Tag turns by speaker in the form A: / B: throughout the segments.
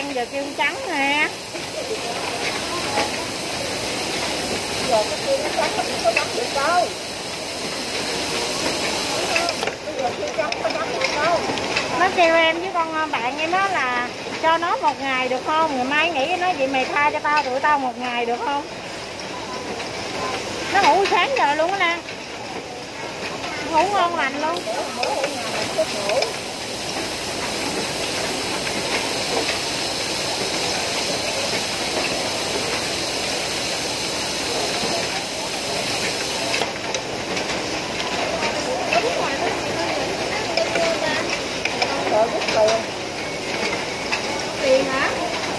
A: ăn giờ kêu trắng nè.
B: Giờ cái kia nó trắng nó không có đắng được đâu. Bây giờ kia trắng nó đắng được đâu.
A: Nó kêu em với con bạn em đó là cho nó 1 ngày được không? Ngày mai nghĩ nó vậy mày tha cho tao, tụi tao 1 ngày được không? Nó ngủ sáng giờ luôn á Lan. Ngủ ngon lành luôn.
B: Rồi rút tiền.
A: Tiền hả?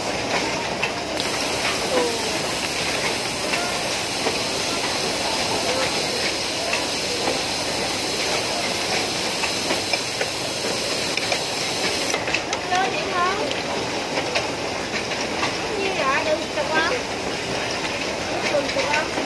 A: Lên vậy không? Như vậy được không? Được không?